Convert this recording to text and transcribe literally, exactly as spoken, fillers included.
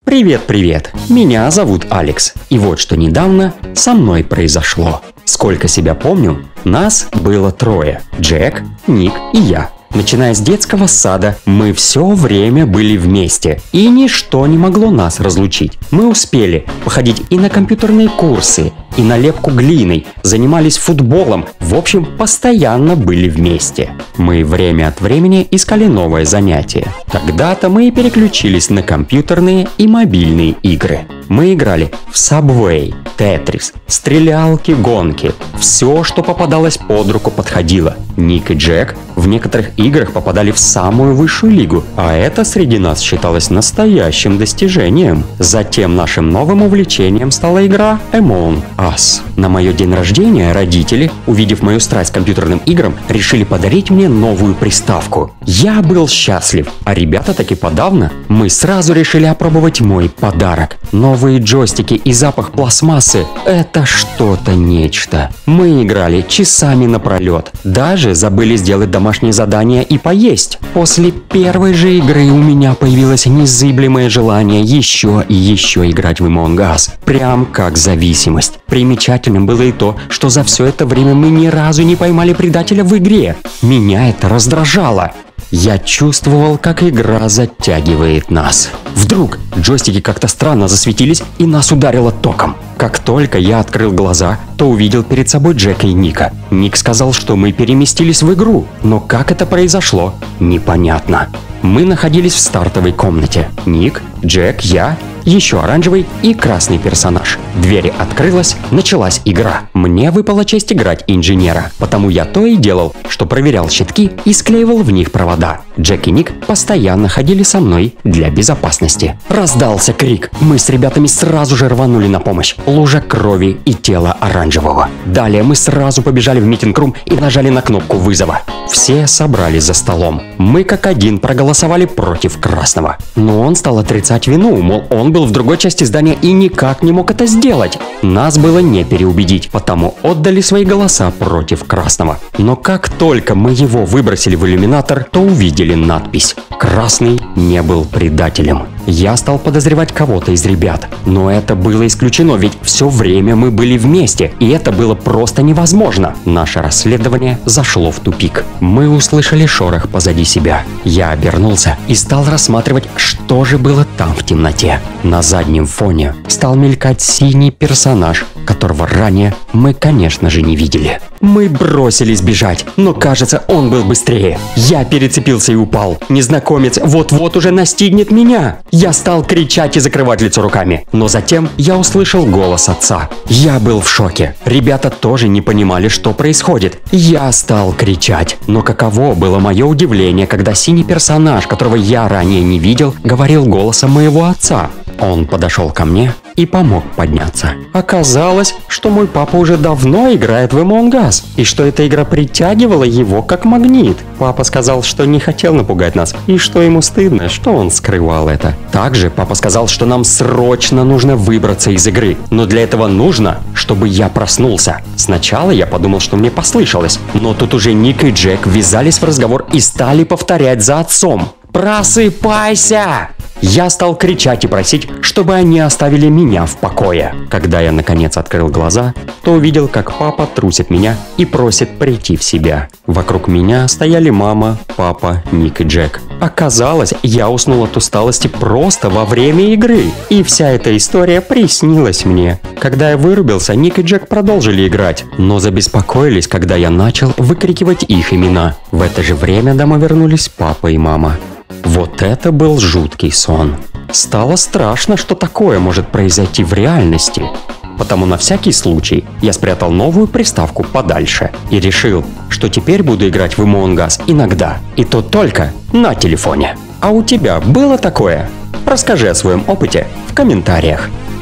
Привет-привет, меня зовут Алекс, и вот что недавно со мной произошло. Сколько себя помню, нас было трое – Джек, Ник и я. Начиная с детского сада, мы все время были вместе, и ничто не могло нас разлучить. Мы успели походить и на компьютерные курсы, и на лепку глиной, занимались футболом, в общем, постоянно были вместе. Мы время от времени искали новое занятие. Тогда-то мы и переключились на компьютерные и мобильные игры. Мы играли в Subway, Tetris, стрелялки, гонки. Все, что попадалось под руку, подходило. Ник и Джек в некоторых играх попадали в самую высшую лигу, а это среди нас считалось настоящим достижением. Затем нашим новым увлечением стала игра Among Us. На мое день рождения родители, увидев мою страсть к компьютерным играм, решили подарить мне новую приставку. Я был счастлив, а ребята таки подавно. Мы сразу решили опробовать мой подарок. Новые джойстики и запах пластмассы – это что-то нечто. Мы играли часами напролет, даже забыли сделать домашние задания и поесть. После первой же игры у меня появилось незыблемое желание еще и еще играть в Among Us. Прям как зависимость. Примечательным было и то, что за все это время мы ни разу не поймали предателя в игре. Меня это раздражало. Я чувствовал, как игра затягивает нас. Вдруг джойстики как-то странно засветились и нас ударило током. Как только я открыл глаза, то увидел перед собой Джека и Ника. Ник сказал, что мы переместились в игру, но как это произошло, непонятно. Мы находились в стартовой комнате. Ник, Джек, я, еще оранжевый и красный персонаж. Дверь открылась, началась игра. Мне выпала честь играть инженера, потому я то и делал, что проверял щитки и склеивал в них провода. Джек и Ник постоянно ходили со мной для безопасности. Раздался крик. Мы с ребятами сразу же рванули на помощь. Лужа крови и тело оранжевого. Далее мы сразу побежали в митинг-рум и нажали на кнопку вызова. Все собрались за столом. Мы как один проголосовали против красного. Но он стал отрицать вину, мол, он был в другой части здания и никак не мог это сделать. Нас было не переубедить, потому отдали свои голоса против красного. Но как только мы его выбросили в иллюминатор, то увидели надпись: «Красный не был предателем». Я стал подозревать кого-то из ребят, но это было исключено, ведь все время мы были вместе, и это было просто невозможно. Наше расследование зашло в тупик. Мы услышали шорох позади себя. Я обернулся и стал рассматривать, что же было там в темноте. На заднем фоне стал мелькать синий персонаж, которого ранее мы, конечно же, не видели. Мы бросились бежать, но, кажется, он был быстрее. Я перецепился и упал. Незнакомец вот-вот уже настигнет меня. Я стал кричать и закрывать лицо руками, но затем я услышал голос отца. Я был в шоке. Ребята тоже не понимали, что происходит. Я стал кричать, но каково было мое удивление, когда синий персонаж, которого я ранее не видел, говорил голосом моего отца. Он подошел ко мне и помог подняться. Оказалось, что мой папа уже давно играет в Among Us, и что эта игра притягивала его как магнит. Папа сказал, что не хотел напугать нас, и что ему стыдно, что он скрывал это. Также папа сказал, что нам срочно нужно выбраться из игры, но для этого нужно, чтобы я проснулся. Сначала я подумал, что мне послышалось, но тут уже Ник и Джек ввязались в разговор и стали повторять за отцом: «Просыпайся!» Я стал кричать и просить, чтобы они оставили меня в покое. Когда я наконец открыл глаза, то увидел, как папа трусит меня и просит прийти в себя. Вокруг меня стояли мама, папа, Ник и Джек. Оказалось, я уснул от усталости просто во время игры. И вся эта история приснилась мне. Когда я вырубился, Ник и Джек продолжили играть, но забеспокоились, когда я начал выкрикивать их имена. В это же время домой вернулись папа и мама. Вот это был жуткий сон. Стало страшно, что такое может произойти в реальности. Потому на всякий случай я спрятал новую приставку подальше и решил, что теперь буду играть в Among Us иногда, и то только на телефоне. А у тебя было такое? Расскажи о своем опыте в комментариях.